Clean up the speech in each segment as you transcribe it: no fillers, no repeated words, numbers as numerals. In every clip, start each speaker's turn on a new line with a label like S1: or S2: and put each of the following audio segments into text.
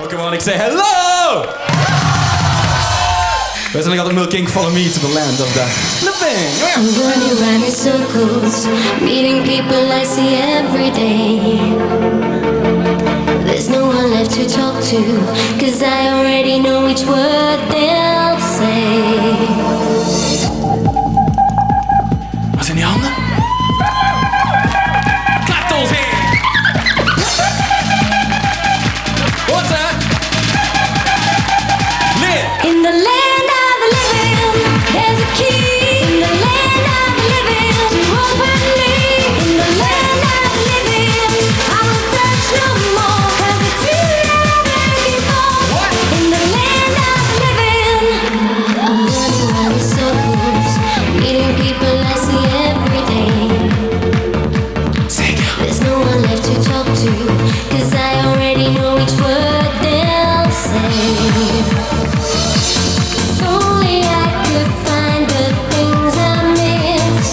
S1: Oh, come on, ik say hello! We zijn altijd milking, follow me to the land of the living.
S2: I'm running round in circles, meeting people I see every day. There's no one left to talk to, 'cause I already know each word they'll say.
S1: Wat zijn die handen? Clap those hands! What's that? Live!
S2: In the land of the living, there's a key. In the land of the living, to open me. In the land of the living, I will search no more, 'cause it's you that I've been looking for.
S1: What?
S2: In the land of the living, I'm running round in circles, meeting people I see every day.
S1: Sing.
S2: There's no one left to talk to, 'cause I already know each word they'll say. If only I could find the things I miss.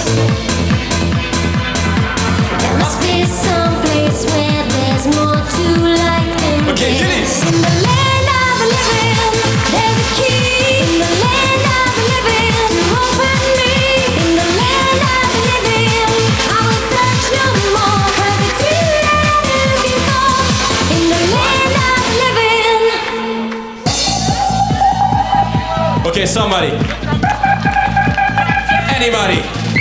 S2: There must be some place where there's more to life than
S1: Okay, get it.
S2: this. In the land of the living, there's a key. In the land of the living, to open me. In the land of the living, I will search no more, 'cause it's you that I've been looking for. In the land of the living.
S1: Okay, somebody. Anybody.